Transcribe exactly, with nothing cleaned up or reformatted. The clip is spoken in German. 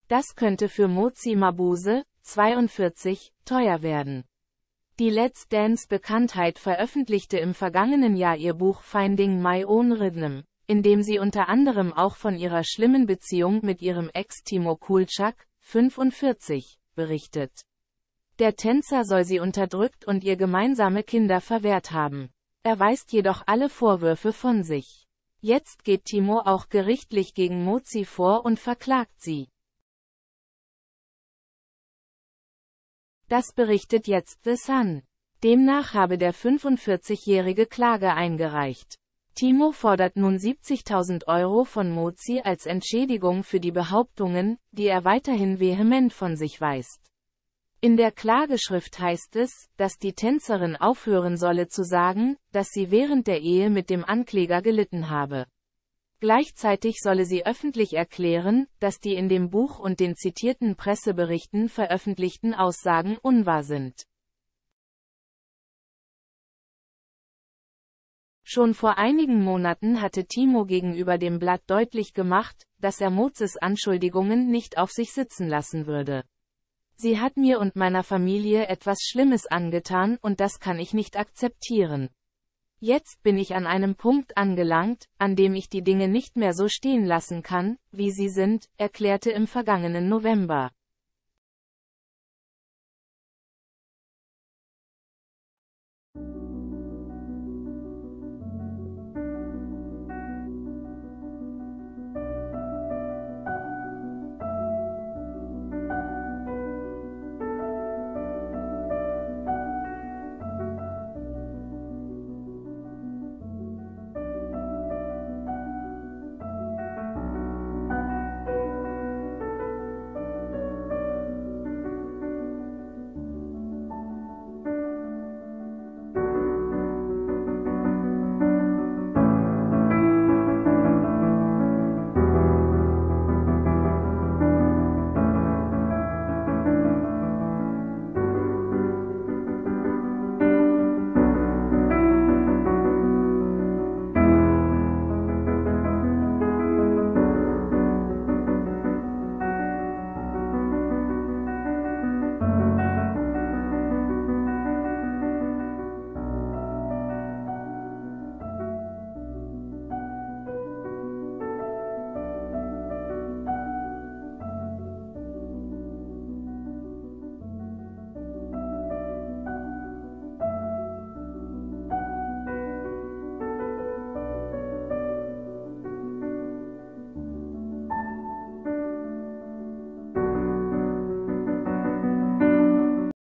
Das könnte für Motsi Mabuse, zweiundvierzig, teuer werden. Die Let's Dance-Bekanntheit veröffentlichte im vergangenen Jahr ihr Buch Finding My Own Rhythm, in dem sie unter anderem auch von ihrer schlimmen Beziehung mit ihrem Ex Timo Kulczak, fünfundvierzig, berichtet. Der Tänzer soll sie unterdrückt und ihr gemeinsame Kinder verwehrt haben. Er weist jedoch alle Vorwürfe von sich. Jetzt geht Timo auch gerichtlich gegen Motsi vor und verklagt sie. Das berichtet jetzt The Sun. Demnach habe der fünfundvierzigjährige Klage eingereicht. Timo fordert nun siebzigtausend Euro von Motsi als Entschädigung für die Behauptungen, die er weiterhin vehement von sich weist. In der Klageschrift heißt es, dass die Tänzerin aufhören solle zu sagen, dass sie während der Ehe mit dem Ankläger gelitten habe. Gleichzeitig solle sie öffentlich erklären, dass die in dem Buch und den zitierten Presseberichten veröffentlichten Aussagen unwahr sind. Schon vor einigen Monaten hatte Timo gegenüber dem Blatt deutlich gemacht, dass er Motsis Anschuldigungen nicht auf sich sitzen lassen würde. Sie hat mir und meiner Familie etwas Schlimmes angetan und das kann ich nicht akzeptieren. Jetzt bin ich an einem Punkt angelangt, an dem ich die Dinge nicht mehr so stehen lassen kann, wie sie sind, erklärte im vergangenen November.